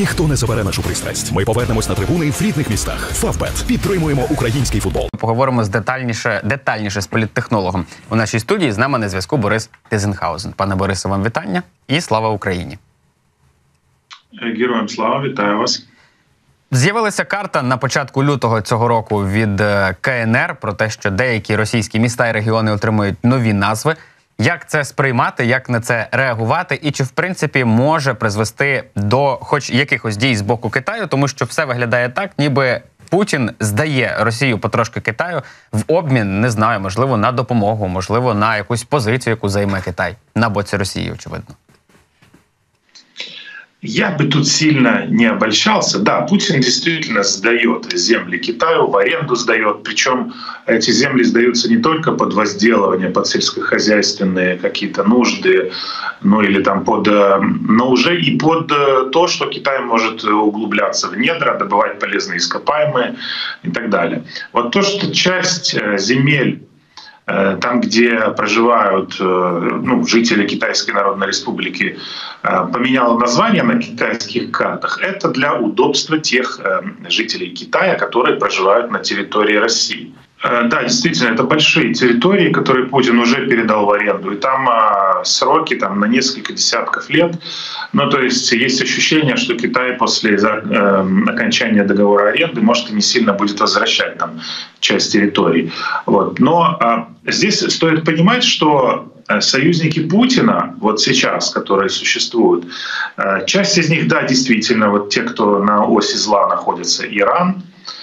Ніхто не забере нашу пристрасть. Ми повернемось на трибуни в рідних містах. Фавбет. Підтримуємо український футбол. Поговоримо детальніше з політтехнологом. У нашій студії з нами на зв'язку Борис Тизенхаузен. Пане Борисе, вам вітання і слава Україні. Героям слава, вітаю вас. З'явилася карта на початку лютого цього року від КНР про те, що деякі російські міста і регіони отримують нові назви. Як це сприймати, як на це реагувати і чи, в принципі, може призвести до хоч якихось дій з боку Китаю, тому що все виглядає так, ніби Путін здає Росію потрошки Китаю в обмін, не знаю, можливо, на допомогу, можливо, на якусь позицію, яку займе Китай на боці Росії, очевидно. Я бы тут сильно не обольщался. Да, Путин действительно сдает земли Китаю, в аренду сдает. Причем эти земли сдаются не только под возделывание, под сельскохозяйственные какие-то нужды, ну или там но уже и под то, что Китай может углубляться в недра, добывать полезные ископаемые и так далее. Вот то, что часть земель там, где проживают жители Китайской Народной Республики, поменяло название на китайских картах, это для удобства тех жителей Китая, которые проживают на территории России. Да, действительно, это большие территории, которые Путин уже передал в аренду, и там сроки на несколько десятков лет. Ну, то есть ощущение, что Китай после окончания договора аренды может и не сильно будет возвращать там часть территорий. Вот. Но здесь стоит понимать, что союзники Путина, вот сейчас, которые существуют, часть из них, да, действительно, вот те, кто на оси зла находится, Иран,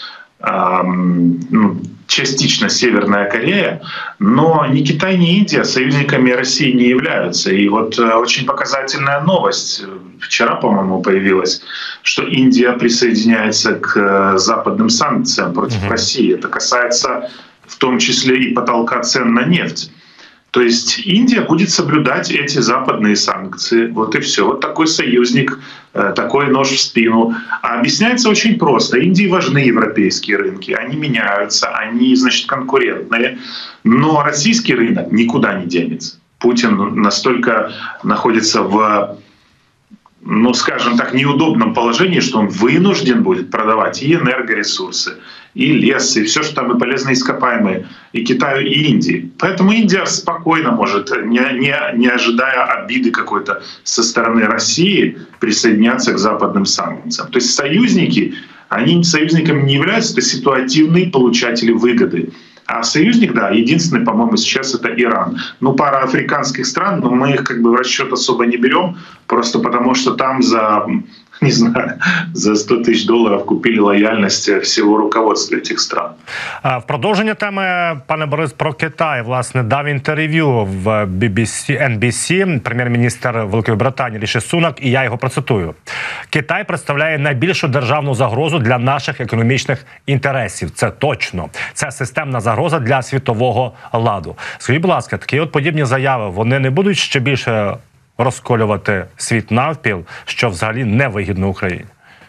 частично Северная Корея, но ни Китай, ни Индия союзниками России не являются. И вот очень показательная новость вчера, по-моему, появилась, что Индия присоединяется к западным санкциям против России. Это касается в том числе и потолка цен на нефть. То есть Индия будет соблюдать эти западные санкции. Вот и все. Вот такой союзник, такой нож в спину. А объясняется очень просто. Индии важны европейские рынки. Они меняются, они, значит, конкурентные. Но российский рынок никуда не денется. Путин настолько находится в, скажем так, неудобном положении, что он вынужден будет продавать и энергоресурсы, и лес, и все, что там, и полезные ископаемые, и Китаю, и Индии. Поэтому Индия спокойно может, не ожидая обиды какой-то со стороны России, присоединяться к западным санкциям. То есть союзники, они союзниками не являются, это ситуативные получатели выгоды. А союзник, да, единственный, по-моему, сейчас это Иран. Пара африканских стран, но мы их в расчет особо не берем, просто потому что там за 100 тисяч доларів купили лояльність всього руководства цих стран. В продовження теми, пане Борис, про Китай, власне, дав інтерв'ю в NBC прем'єр-міністр Великої Британії Ріші Сунак, і я його процитую. «Китай представляє найбільшу державну загрозу для наших економічних інтересів. Це точно. Це системна загроза для світового ладу». Скажіть, будь ласка, такі подібні заяви, вони не будуть ще більше розколювати світ навпіл, що взагалі не вигідно Україні?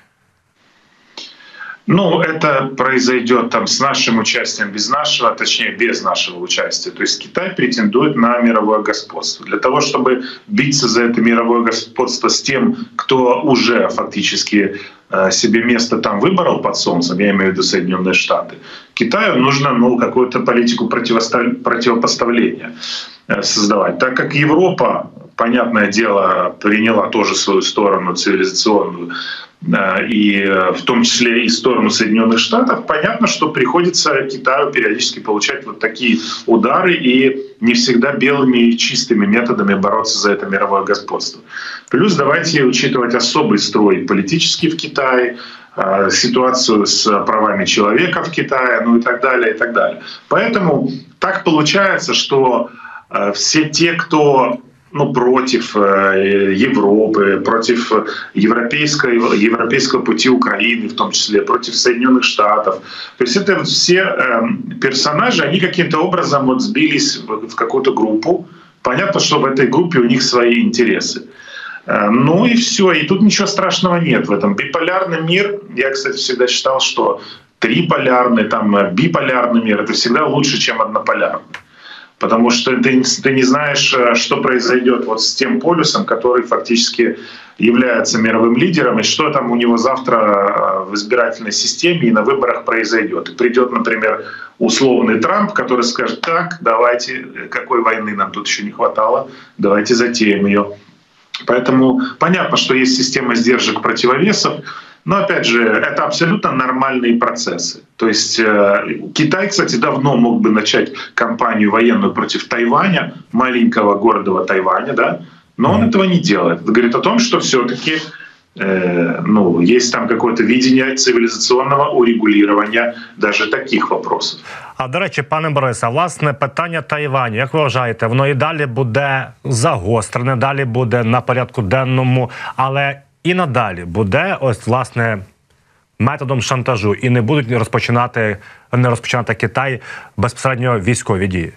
Это произойдет с нашим участием, без нашего, точнее, без нашего участия. То есть Китай претендует на мировое господство. Для того, чтобы биться за это мировое господство с тем, кто уже фактически себе место там выборол под солнцем, я имею в виду Соединенные Штаты, Китаю нужно какую-то политику противопоставления создавать. Так как Европа, понятное дело, приняла тоже свою сторону цивилизационную, и в том числе и сторону Соединенных Штатов, понятно, что приходится Китаю периодически получать вот такие удары и не всегда белыми и чистыми методами бороться за это мировое господство. Плюс давайте учитывать особый строй политический в Китае, ситуацию с правами человека в Китае, и так далее, и так далее. Поэтому так получается, что все те, кто против Европы, против европейского пути Украины, в том числе, против Соединенных Штатов. То есть это все персонажи, они каким-то образом сбились в какую-то группу. Понятно, что в этой группе у них свои интересы. И все, и тут ничего страшного нет в этом. Биполярный мир, я, кстати, всегда считал, что триполярный, биполярный мир — это всегда лучше, чем однополярный. Потому что ты не знаешь, что произойдет вот с тем полюсом, который фактически является мировым лидером, и что там у него завтра в избирательной системе и на выборах произойдет. И придет, например, условный Трамп, который скажет: так, давайте, какой войны нам тут еще не хватало, давайте затеем ее. Поэтому понятно, что есть система сдержек, противовесов, но, опять же, это абсолютно нормальные процессы. То есть Китай, кстати, давно мог бы начать кампанию военную против Тайваня, маленького города Тайваня, да, но он этого не делает. Это говорит о том, что все-таки есть там какое-то видение цивілізаційного урегулювання даже таких вопросов. А, до речі, пане Борисе, власне, питання Тайваню, як ви вважаєте, воно і далі буде загострене, далі буде на порядку денному, але і надалі буде, ось, власне, методом шантажу, і не будуть не розпочинати Китай безпосередньо військові дії?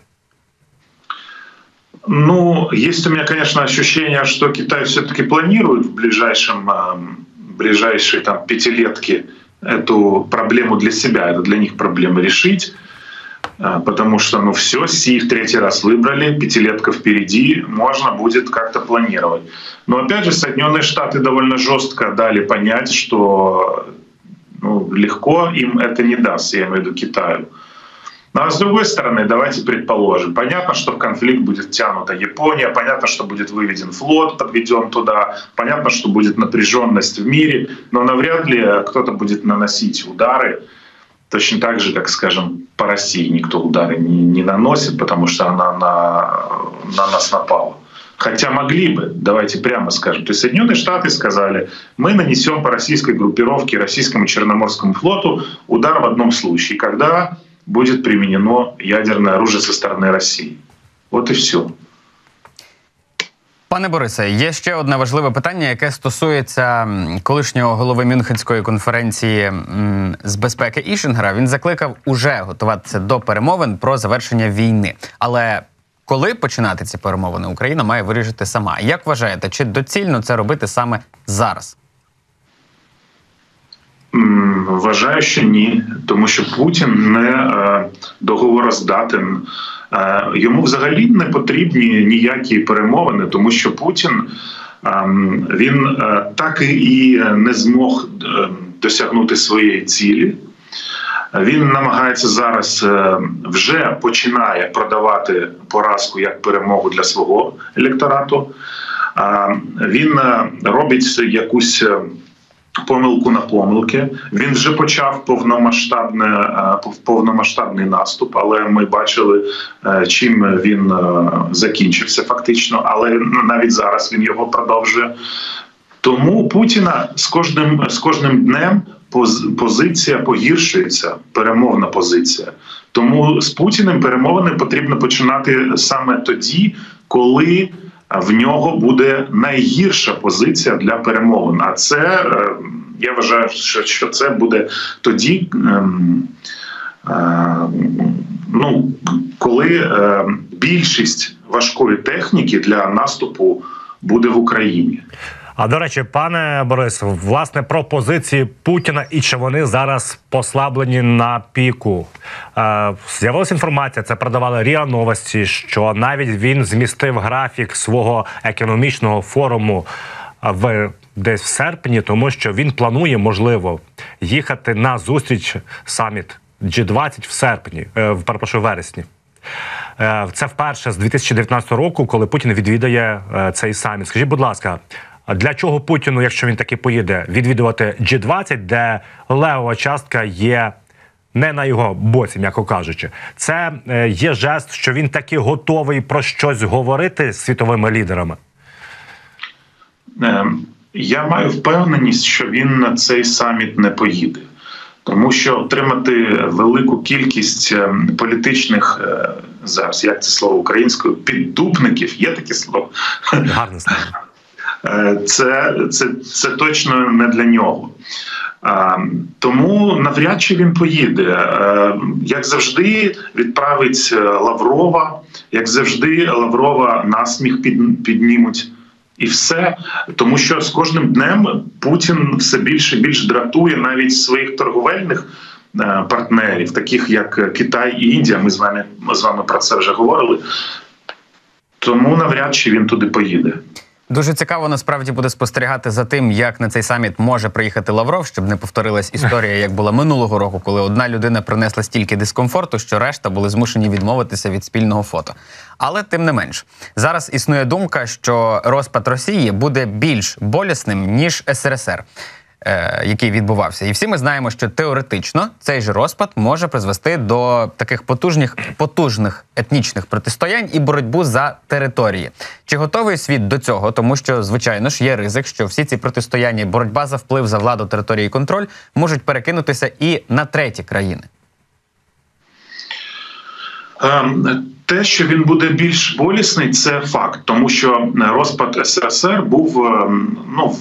Есть у меня, конечно, ощущение, что Китай все-таки планирует в ближайшей там пятилетке эту проблему для себя, это для них проблема решить, потому что, все, Си в третий раз выбрали, пятилетка впереди, можно будет как-то планировать. Но, опять же, Соединенные Штаты довольно жестко дали понять, что легко им это не даст, я имею в виду Китаю. А с другой стороны, давайте предположим, понятно, что в конфликт будет втянута Япония, понятно, что будет выведен флот, подведен туда, понятно, что будет напряженность в мире, но навряд ли кто-то будет наносить удары, точно так же, как, скажем, по России никто удары не наносит, потому что она на нас напала. Хотя могли бы, давайте прямо скажем. То есть Соединенные Штаты сказали: мы нанесем по российской группировке, российскому Черноморскому флоту удар в одном случае, когда будет применено ядерное оружие со стороны Росії. От і все. Пане Борисе, є ще одне важливе питання, яке стосується колишнього голови Мюнхенської конференції з безпеки Ішингера. Він закликав уже готуватися до перемовин про завершення війни. Але коли починати ці перемовини, Україна має вирішити сама. Як вважаєте, чи доцільно це робити саме зараз? Вважаю, що ні, тому що Путін не договороздатен. Йому взагалі не потрібні ніякі перемовини, тому що Путін, він так і не змог досягнути своєї цілі. Він намагається зараз, вже починає продавати поразку як перемогу для свого електорату. Він робить якусь помилку на помилки. Він вже почав повномасштабний наступ, але ми бачили, чим він закінчився фактично, але навіть зараз він його продовжує. Тому Путіна з кожним днем позиція погіршується, перемовна позиція. Тому з Путіним перемовини потрібно починати саме тоді, коли в нього буде найгірша позиція для перемовин. А це, я вважаю, що це буде тоді, коли більшість важкої техніки для наступу буде в Україні. А, до речі, пане Борис, власне, про позиції Путіна і чи вони зараз послаблені на піку. З'явилася інформація, це продавали РІА Новості, що навіть він змістив графік свого економічного форуму десь в серпні, тому що він планує, можливо, їхати на зустріч саміт G20 в серпні, вересні. Це вперше з 2019 року, коли Путін відвідає цей саміт. Скажіть, будь ласка, для чого Путіну, якщо він таки поїде, відвідувати G20, де левова частка є не на його боці, м'яко кажучи? Це є жест, що він таки готовий про щось говорити з світовими лідерами? Я маю впевненість, що він на цей саміт не поїде. Тому що отримати велику кількість політичних, зараз, як це слово українською, піддупників, є таке слово? Гарне слово. Це точно не для нього. Тому навряд чи він поїде. Як завжди, відправить Лаврова, як завжди, Лаврова насміх піднімуть. І все. Тому що з кожним днем Путін все більше і більше дратує навіть своїх торговельних партнерів, таких як Китай і Індія, ми з вами про це вже говорили, тому навряд чи він туди поїде. Дуже цікаво, насправді, буде спостерігати за тим, як на цей саміт може приїхати Лавров, щоб не повторилась історія, як була минулого року, коли одна людина принесла стільки дискомфорту, що решта були змушені відмовитися від спільного фото. Але тим не менш, зараз існує думка, що розпад Росії буде більш болісним, ніж СРСР, який відбувався. І всі ми знаємо, що теоретично цей же розпад може призвести до таких потужних етнічних протистоянь і боротьбу за території. Чи готовий світ до цього? Тому що, звичайно ж, є ризик, що всі ці протистояння, боротьба за вплив, за владу, території і контроль можуть перекинутися і на треті країни. Те, що він буде більш болісний, це факт. Тому що розпад СРСР був в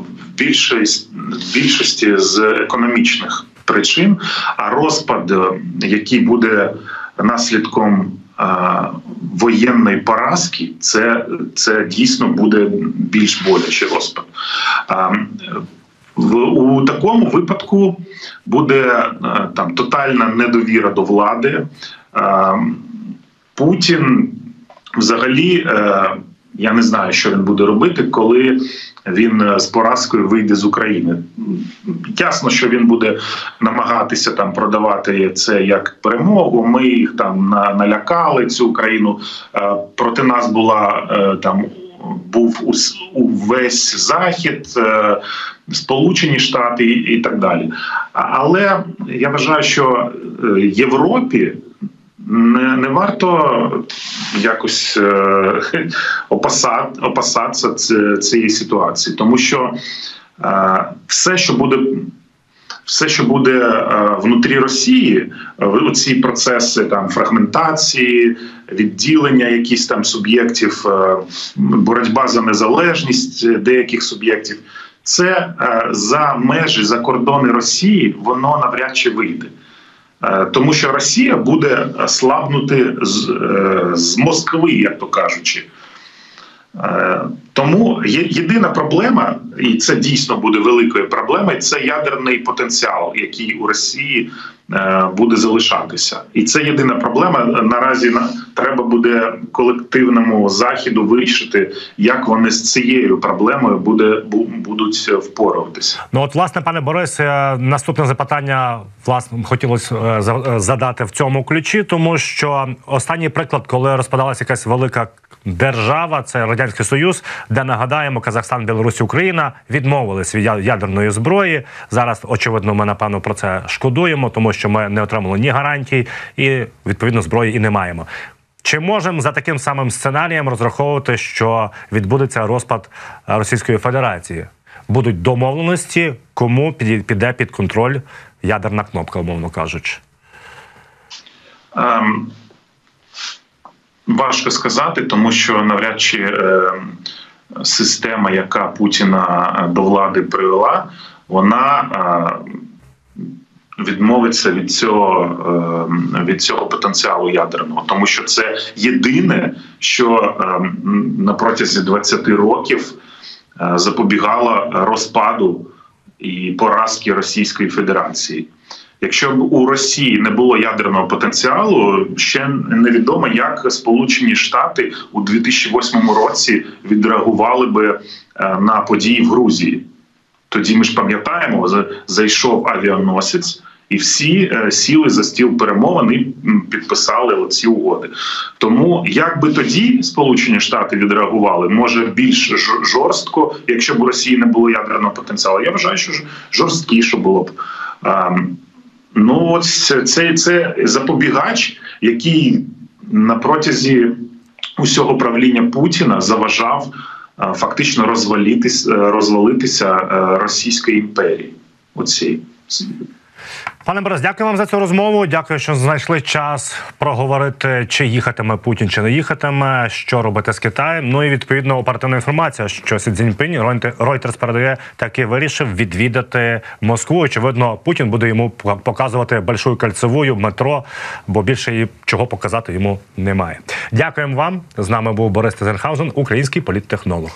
більшості з економічних причин, а розпад, який буде наслідком воєнної поразки, це дійсно буде більш болячий розпад. У такому випадку буде тотальна недовіра до влади. Путін взагалі, я не знаю, що він буде робити, коли він з поразкою вийде з України. Ясно, що він буде намагатися продавати це як перемогу. Ми їх налякали, цю країну. Проти нас був увесь Захід, Сполучені Штати і так далі. Але я вважаю, що Європі не варто якось опасатися цієї ситуації, тому що все, що буде внутрі Росії, ці процеси фрагментації, відділення якісь суб'єктів, боротьба за незалежність деяких суб'єктів, це за межі, за кордони Росії воно навряд чи вийде. Тому що Росія буде слабнути з Москви, як то кажучи. Тому єдина проблема, і це дійсно буде великою проблемою, це ядерний потенціал, який у Росії буде залишатися. І це єдина проблема. Наразі треба буде колективному Заходу вирішити, як вони з цією проблемою будуть впоратися. Власне, пане Борисе, наступне запитання хотілося задати в цьому ключі, тому що останній приклад, коли розпадалася якась велика держава, це Радянський Союз, де, нагадаємо, Казахстан, Білорусь, Україна відмовились від ядерної зброї. Зараз, очевидно, ми, напевно, про це шкодуємо, тому що ми не отримали ні гарантій і, відповідно, зброї і не маємо. Чи можемо за таким самим сценарієм розраховувати, що відбудеться розпад Російської Федерації? Будуть домовленості, кому піде під контроль ядерна кнопка, умовно кажучи? Важко сказати, тому що навряд чи система, яка Путіна до влади привела, вона відмовиться від цього потенціалу ядерного. Тому що це єдине, що на протязі 20 років запобігало розпаду і поразки Російської Федерації. Якщо б у Росії не було ядерного потенціалу, ще невідомо, як Сполучені Штати у 2008 році відреагували би на події в Грузії. Тоді ми ж пам'ятаємо, зайшов авіаносець, і всі сіли за стіл перемовин і підписали оці угоди. Тому як би тоді Сполучені Штати відреагували, може більш жорстко, якщо б у Росії не було ядерного потенціалу. Я вважаю, що жорсткіше було б. Це запобігач, який на протязі усього правління Путіна заважав фактично розвалитися Російської імперії. Пане Борис, дякую вам за цю розмову. Дякую, що знайшли час проговорити, чи їхатиме Путін, чи не їхатиме, що робити з Китаєм. І, відповідно, оперативна інформація, що Сі Цзіньпінь, Reuters передає, таки вирішив відвідати Москву. Очевидно, Путін буде йому показувати Большую Кольцевую, метро, бо більше чого показати йому немає. Дякуємо вам. З нами був Борис Тизенхаузен, український політтехнолог.